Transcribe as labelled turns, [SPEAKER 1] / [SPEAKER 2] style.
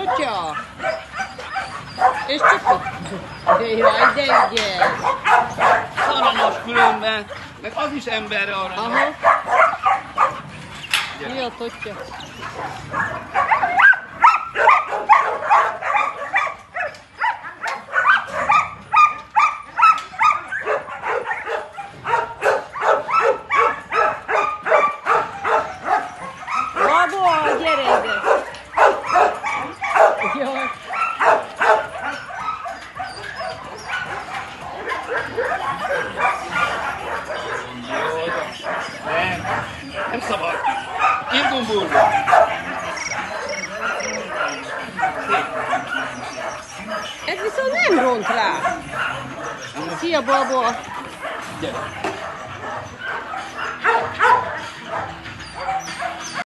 [SPEAKER 1] Totya! És csak... Jaj, de ügyes!
[SPEAKER 2] Szaranos különben, meg az is emberre arra.
[SPEAKER 1] Aha. Mi a Totya? Balboa, gyere ide! Jaj!
[SPEAKER 2] Nem szabad. Irgumbul.
[SPEAKER 1] Ez viszont nem ront rá! Szia, Balboa!
[SPEAKER 2] Gyere.